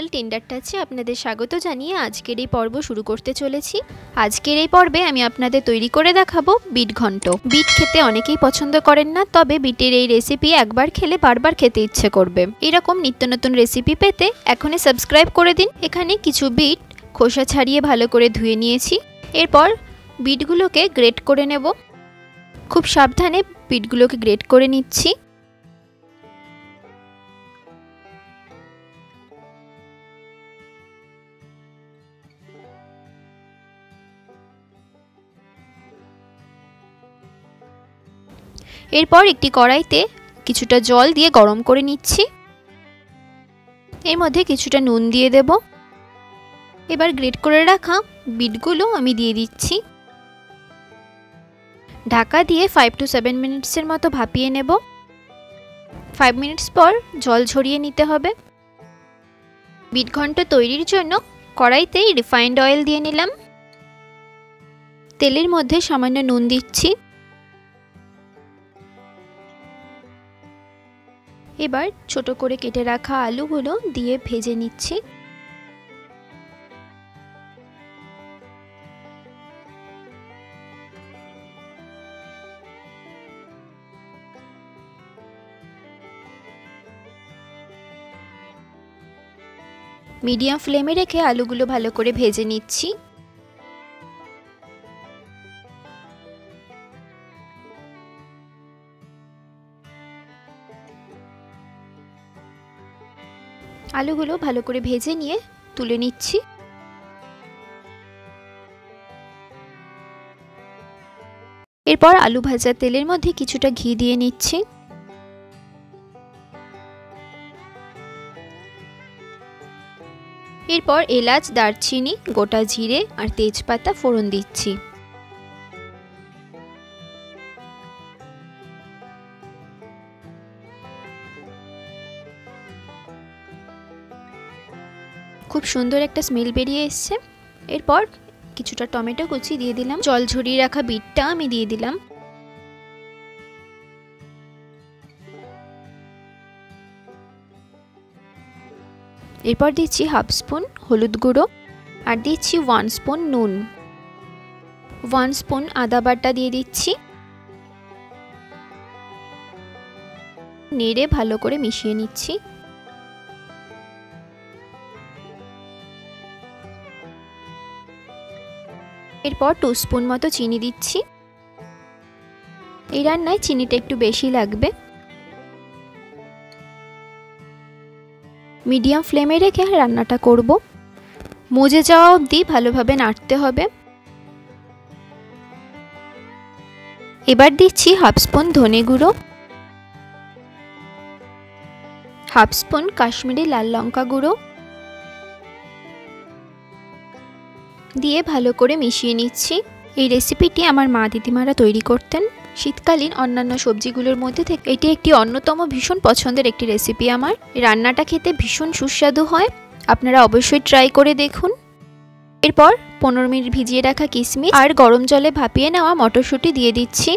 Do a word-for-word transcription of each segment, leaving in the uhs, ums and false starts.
Channel tender টাচে আপনাদের স্বাগত জানিয়ে আজকের এই পর্ব শুরু করতে চলেছি। আজকের এই পর্বে আমি আপনাদের তৈরি করে দেখাবো বিট ঘন্ট। বিট খেতে অনেকেই পছন্দ করেন না, তবে বিটের এই রেসিপি একবার খেলে বারবার খেতে ইচ্ছে করবে। এরকম নিত্য নতুন রেসিপি পেতে এখনই সাবস্ক্রাইব করে দিন। এখানে কিছু বিট খোসা ছাড়িয়ে ভালো করে ধুয়ে নিয়েছি। এরপর বিটগুলোকে গ্রেট করে নেব। খুব সাবধানে বিটগুলোকে গ্রেট করে নিচ্ছি। এরপর একটি কড়াইতে কিছুটা জল দিয়ে গরম করে নিচ্ছি। এর মধ্যে কিছুটা নুন দিয়ে দেব। এবার গ্রেট করে রাখা বিটগুলো আমি দিয়ে দিচ্ছি। ঢাকা দিয়ে ফাইভ টু সেভেন মিনিটসের মতো ভাপিয়ে নেব। ফাইভ মিনিটস পর জল ঝরিয়ে নিতে হবে। বিট ঘন্ট তৈরির জন্য কড়াইতে রিফাইন্ড অয়েল দিয়ে নিলাম। তেলের মধ্যে সামান্য নুন দিচ্ছি। এবার ছোট করে কেটে রাখা আলুগুলো দিয়ে ভেজে নিচ্ছি। মিডিয়াম ফ্লেমে রেখে আলুগুলো ভালো করে ভেজে নিচ্ছি। আলুগুলো ভালো করে ভেজে নিয়ে তুলে নিচ্ছি। এরপর আলু ভাজা তেলের মধ্যে কিছুটা ঘি দিয়ে নিচ্ছি। এরপর এলাচ, দারচিনি, গোটা জিরে আর তেজপাতা ফোড়ন দিচ্ছি। খুব সুন্দর একটা স্মেল বেরিয়ে এসছে। এরপর কিছুটা টমেটো কুচি দিয়ে দিলাম। জল ঝরিয়ে রাখা বিটটা আমি দিয়ে দিলাম। এরপর দিচ্ছি হাফ স্পুন হলুদ গুঁড়ো আর দিচ্ছি ওয়ান স্পুন নুন। ওয়ান স্পুন আদা বাটা দিয়ে দিচ্ছি। নেড়ে ভালো করে মিশিয়ে নিচ্ছি। এরপর টু স্পুন মতো চিনি দিচ্ছি। এই রান্নায় চিনিটা একটু বেশি লাগবে। মিডিয়াম ফ্লেমে রেখে রান্নাটা করব। মজে যাওয়া অবধি ভালোভাবে নাড়তে হবে। এবার দিচ্ছি হাফ স্পুন ধনে গুঁড়ো, হাফ স্পুন কাশ্মীরি লাল লঙ্কা গুঁড়ো দিয়ে ভালো করে মিশিয়ে নিচ্ছি। এই রেসিপিটি আমার মা দিদিমারা তৈরি করতেন শীতকালীন অন্যান্য সবজিগুলোর মধ্যে থেকে। এটি একটি অন্যতম ভীষণ পছন্দের একটি রেসিপি আমার। রান্নাটা খেতে ভীষণ সুস্বাদু হয়, আপনারা অবশ্যই ট্রাই করে দেখুন। এরপর পনেরো মিনিট ভিজিয়ে রাখা কিশমিশ আর গরম জলে ভাপিয়ে নেওয়া মটরশুঁটি দিয়ে দিচ্ছি।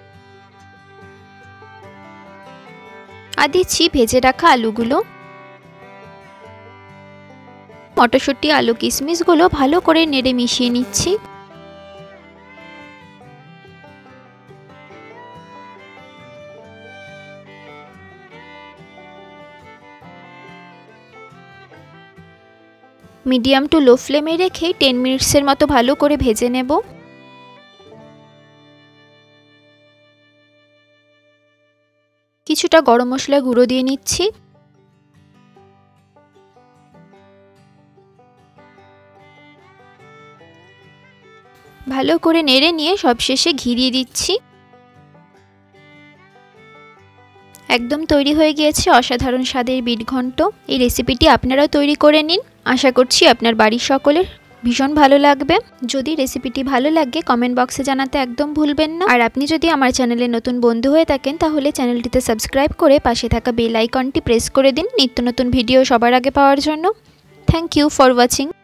আর দিচ্ছি ভেজে রাখা আলুগুলো। মটরশুঁটি, আলু, কিশমিশগুলো ভালো করে নেড়ে মিশিয়ে নিচ্ছি। মিডিয়াম টু লো ফ্লেমে রেখে টেন মিনিটসের মতো ভালো করে ভেজে নেব। কিছুটা গরম মশলা গুঁড়ো দিয়ে নিচ্ছি। ভালো করে নেড়ে নিয়ে সবশেষে ঘি দিয়ে দিচ্ছি। একদম তৈরি হয়ে গিয়েছে অসাধারণ স্বাদের বিট ঘন্ট। এই রেসিপিটি আপনারাও তৈরি করে নিন। আশা করছি আপনার বাড়ির সকলের ভীষণ ভালো লাগবে। যদি রেসিপিটি ভালো লাগে কমেন্ট বক্সে জানাতে একদম ভুলবেন না। আর আপনি যদি আমার চ্যানেলে নতুন বন্ধু হয়ে থাকেন তাহলে চ্যানেলটিতে সাবস্ক্রাইব করে পাশে থাকা বেল আইকনটি প্রেস করে দিন নিত্য নতুন ভিডিও সবার আগে পাওয়ার জন্য। Thank you for watching.